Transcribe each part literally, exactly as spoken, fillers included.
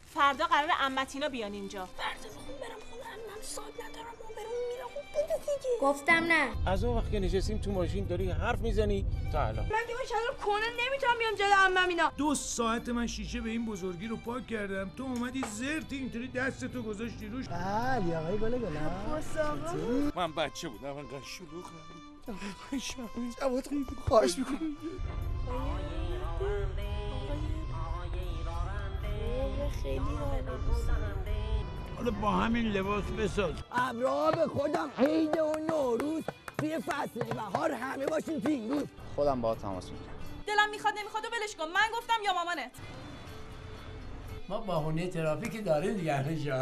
فردا قراره عمتینا بیان اینجا. فردا بخون برم خونه عمم، صاحب ندارم و برم میرم خب بده دیگه. گفتم نه. از اون وقت که نشستیم تو ماشین داری حرف میزنی تا الان. من که با شلوار کنه نمیتونم بیام جلو عمم اینا. دو ساعت من شیشه به این بزرگی رو پاک کردم، تو اومدی زرت اینطوری دستتو گذاشتی روش. بله آقای گله گله. من بچه بودم انقدر شلوغم. جواد خواهش میکنم. خیلی حالا با همین لباس بساز. ابرها به خودم عید و نوروز توی فصل بهار همه باشیم پیروز. خودم با تماس میگیرم. دلم میخواد نمیخواد و ولش کن. من گفتم یا مامانت. ما باهونه ترافیک داریم دیگه همه جا.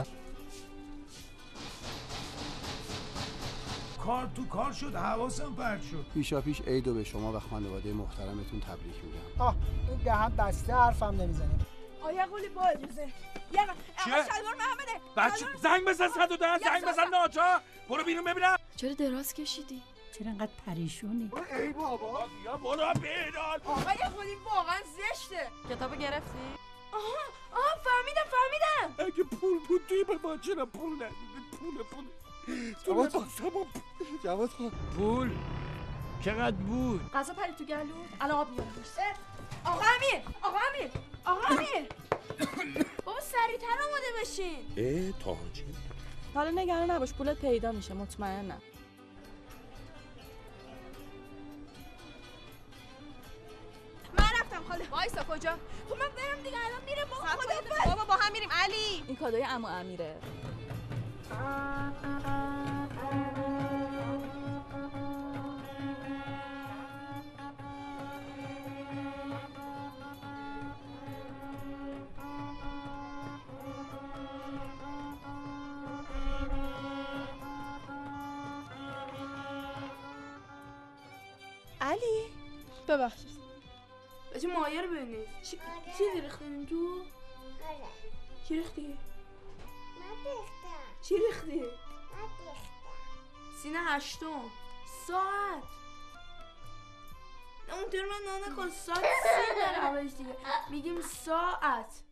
کار تو کار شد، حواسم پرت شد. پیشا پیش عیدو به شما و خانواده محترمتون تبریک میگم. آه این دهن بسته حرفم نمیزنیم. آیا قولی با اجازه. یا آقا شلوار محمده. بچه زنگ بزن صد و ده، زنگ بزن ناچار. برو بیرون ببینم. چرا دراز کشیدی؟ چرا انقدر پریشونی؟ ای بابا یا برو بیرون. آقای قولی واقعا زشته. کتابو گرفتی؟ آها آها فهمیدم فهمیدم. اگه پول بود توی به ما چرا پول ندیدی؟ پول پول جواد خان جواد خان پول چقدر بود؟ غذا پری تو گلو. الان آب میارم. آقا امیر آقا امیر آقا امیر بابا سریعتر آماده بشین. اه تاجی. حالا نگران نباش، پولت پیدا میشه مطمئنم. من رفتم خاله. وایسا کجا؟ خب من برم دیگه الان میره بابا. خدا بابا با هم میریم. علی این کادوی عمو امیره. علی ببخشید. بچه مایه رو ببینید. چی چی ریختین تو؟ چی ریختی؟ چی ریختی؟ سینه هشتم ساعت. نه اونطور من نانه کن ساعت سین داره اولش دیگه. میگیم ساعت.